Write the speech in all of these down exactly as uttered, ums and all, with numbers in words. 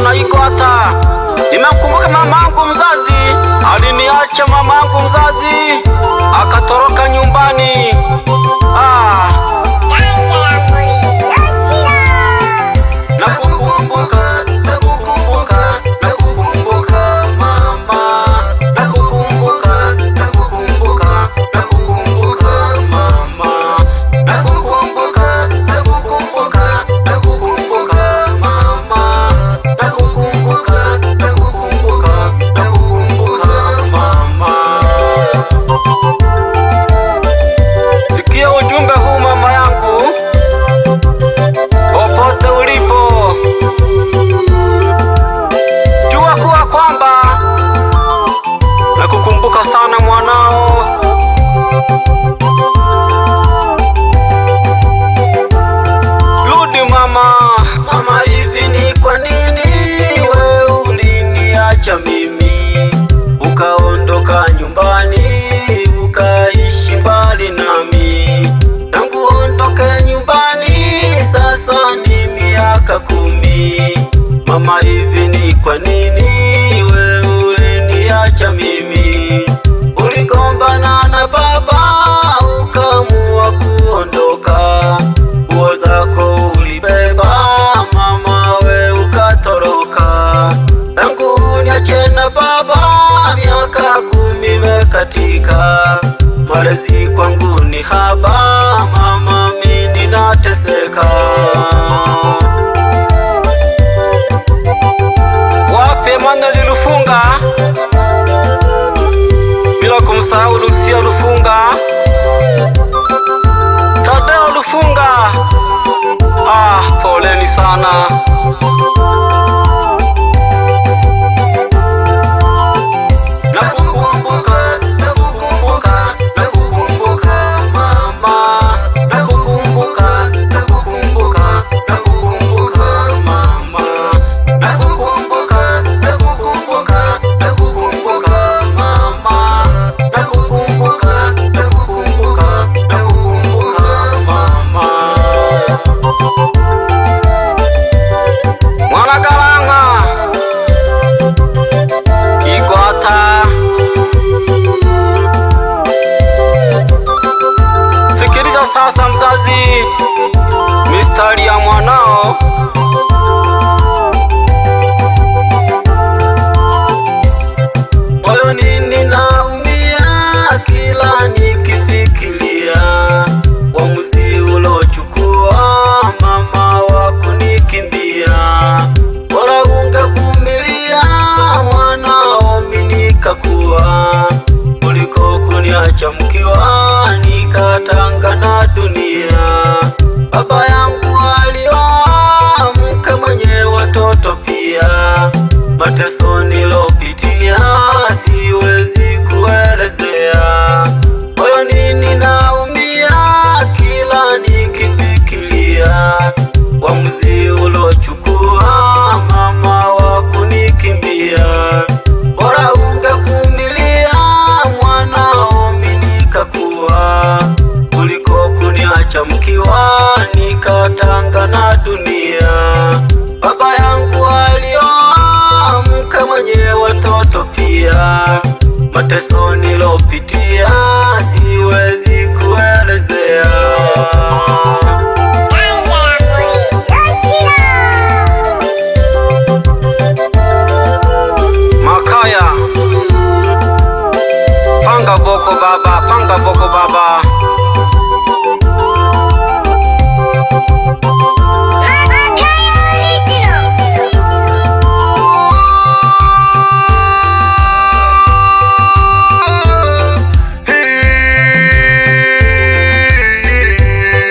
sana iko hata. Nimemkumbuka mamangu mzazi, aliniacha mamangu mzazi akatoroka nyumbani. Ah. Nakukumbuka, nakukumbuka, nakukumbuka mama. Nakukumbuka, nakukumbuka, nakukumbuka mama. Nakukumbuka, nakukumbuka, nakukumbuka mama. Nakukumbuka, nakukumbuka, nakukumbuka mama. Sikia ujumbe huu mama yangu, popote ulipo, jua kuwa kwamba nakukumbuka sana mwanao. Rudi mama. Mama, hivi ni kwa nini wewe uliniacha mimi ukaondoka nyumbani ukaishi mbali nami? Tangu ondoke nyumbani sasa ni miaka kumi. Mama, hivi ni kwa nini wewe uliniacha mimi? Uligombana na baba ukaamua kuondoka, nguo zako ulibeba mama, we ukatoroka. Tangu uniache na baba miaka kumi mekatika, malezi kwangu ni haba mama, mimi ninateseka. Wape Emmanuel Lufunga, bila kumsahau Lucia Lufunga, Tadeo Lufunga. Ah, poleni sana. Nakukumbuka, nakukumbuka, nakukumbuka mama. Nakukumbuka, nakukumbuka, nakukumbuka mama. Nakukumbuka, nakukumbuka, nakukumbuka mama. Nakukumbuka, nakukumbuka, nakukumbuka mama. Mwana Galanga iko hata. Sikiliza sasa mzazi, mistari ya mwanao. Moyoni ninaumia kila nikifikiria uamuzi ulochukua mama wa kunikimbia. Bora ungevumilia mwanao mimi nikakuwa, kuliko kuniacha mkiwa nikatanga na dunia. Baba yangu alioa mke mwenye watoto pia, mateso nilopitia siwezi kuelezea. Moyoni ninaumia kila nikifikiria uamuzi ulochukua mama wa kunikimbia. Bora ungevumilia mwanao mimi nikakuwa, kuliko kuniacha mkiwa nikatanga na dunia. Baba yangu alioa mke mwenye watoto pia, mateso nilopitia siwezi kuelezea. Makaya, panga boko baba, panga boko baba. Hey,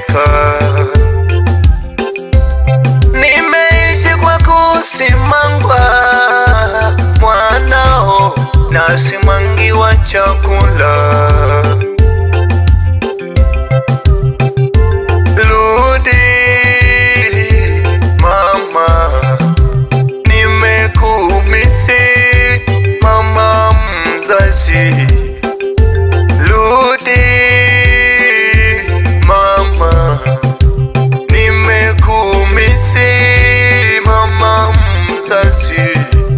kuridhika. Nimeishi kwa kusimangwa mwanao, nasimangiwa chakula. Rudi mama, nimekumisi mama mzazi. Rudi mama, nimekumisi mama mzazi.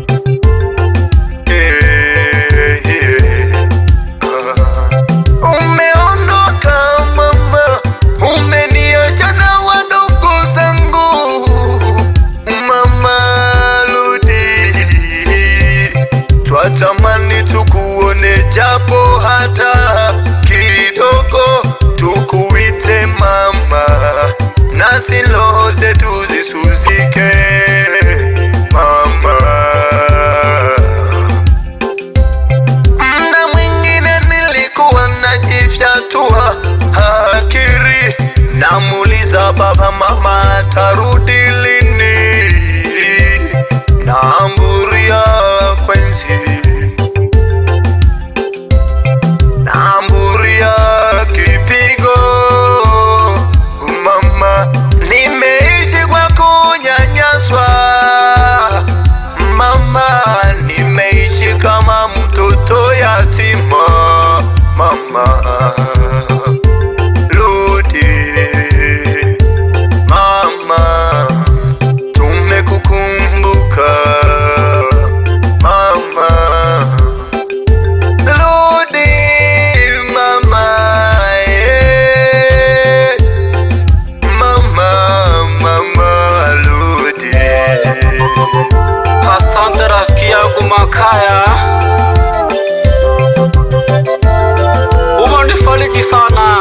Yeah, yeah. Ah. Umeondoka mama, umeniacha na wadogo zangu. Mama rudi, twatamani tukuone japo hata kidogo, tukuite mama, nasi roho zetu zisuzike mama. Mda mwingine nilikuwa najifyatua akiri, namuuliza baba mama atarudi lini, naamburia kwenzi, naamburia kipigo. Mama, nimeishi kwa kunyanyaswa. Mama, nimeishi kama mtoto yatima. Mama, rudi mama, tumekukumbuka. Mama, rudi mama, yeah. Mama, mama, rudi. Asante rafiki yangu Makaya, umenifariji sana.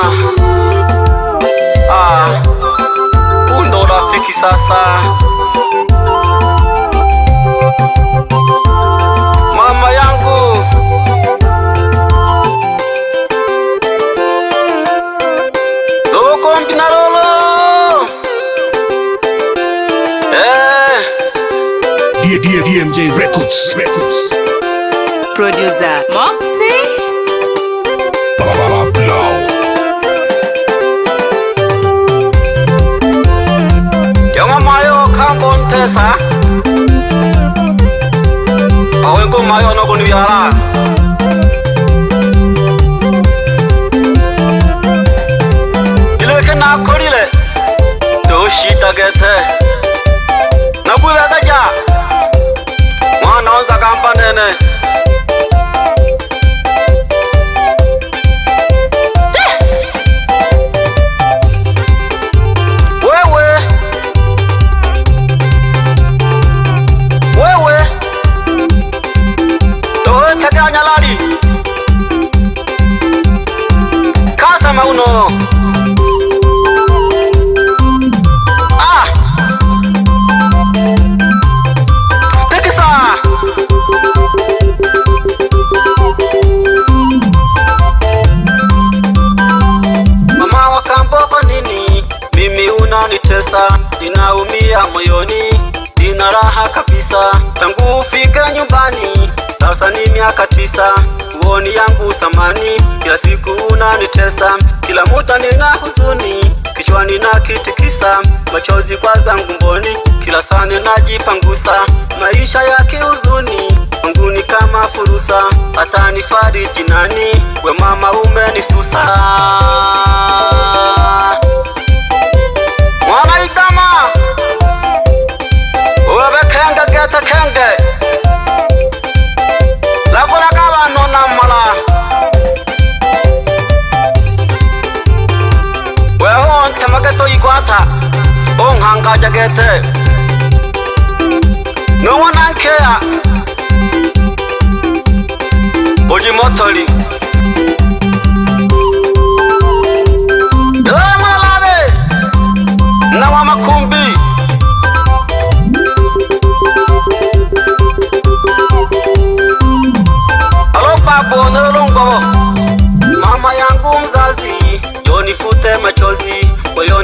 Ah, undo rafiki sasa. Mama yangu, doko mpinarolo. Eh, D M J Records. Records. Producer Moxie. Baba Blow. Yonga mayo kambon tesa. Awengo mayo no kunu yara. Ileke na korile. Doshita gete. Nakuweka ja. Mwana onza kamba nene. Mauno ah tekisa mama wakamboko nini, mimi unanitesa, ninaumia moyoni, nina raha kabisa tangu ufike nyumbani. Sasa ni miaka tisa, uoni yangu samani, kila siku unanitesa, kila muta nina huzuni, kichwani na kitikisa, machozi kwa zangu mboni, kila saa ninajipangusa, maisha ya kihuzuni, Mungu ni kama furusa, hata nifariji nani, we mama umenisusa. Mwana itama, uwe kenge geta kenge, lakuna kawa nona mala. Weho ntemageto igwata, onghanga jagete, no one ankea, oji motoli. Ewa malabe, na wama kumbi. Alo babo nalongo, mama yangu mzazi, yonifute machozi, moyoni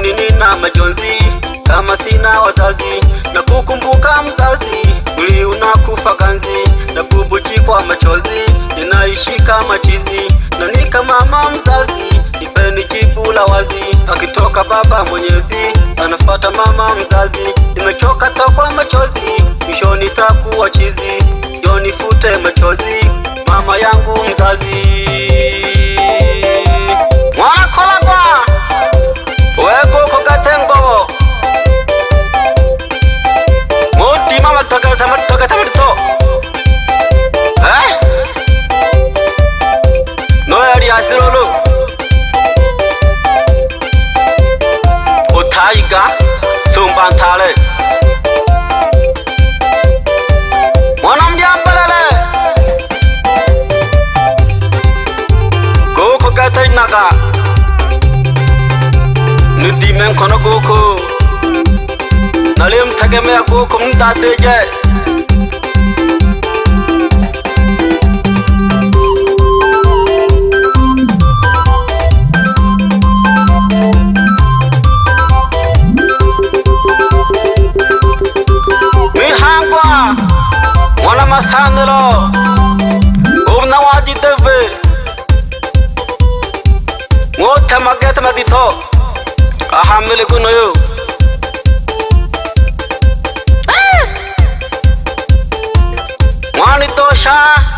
wazazi na kukumbuka mzazi, uli unakufa ganzi na bubuji kwa machozi, ninaishi kama chizi na nika mama mzazi, nipeni jibu la wazi. Akitoka baba mwenyezi anafuata mama mzazi, nimechoka tokwa machozi, mwisho nitakuwa chizi, ndio nifute machozi mama yangu mzazi. Mwana kolagwa wego kogatengo moti mama toka tama toka tama to eh no yari asirolo otaiga sumbantale mwana mdiambelele go kogata inaga nudi men kono goko nalim thageme goko mdate je mihangwa mwana masandelo umna waji deve ngote magete madito ahamele kunoyo mwani tosha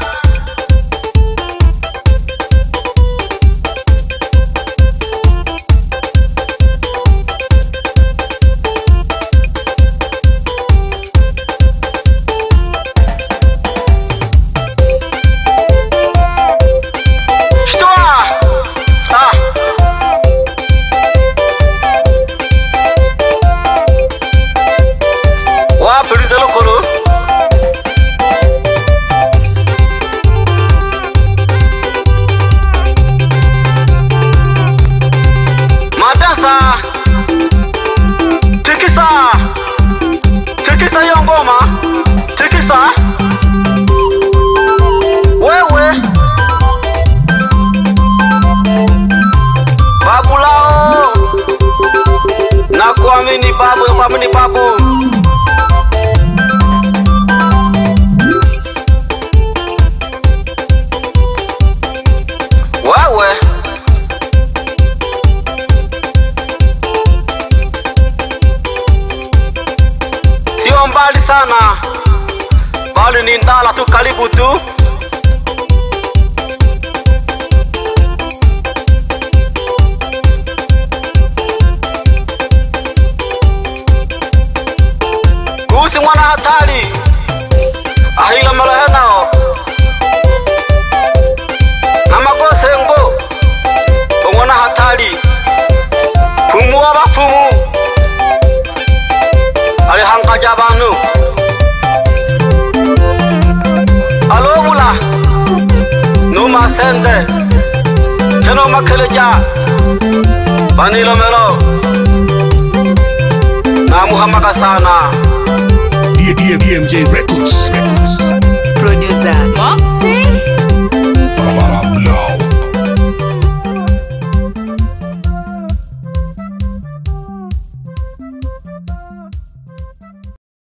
tikisa tikisa yongoma tikisa wewe babu lao na kuamini babu na kuamini babu wewe sio mbali sana, bali ni ndala tu karibu tu. Kusi mwana hatari ahila malahenao na magose ngo mwana hatari pumuwa bafumu ali hangka jabanu alo mula numa sende keno makeleja panilo melo na Muhammad sana D M J Records.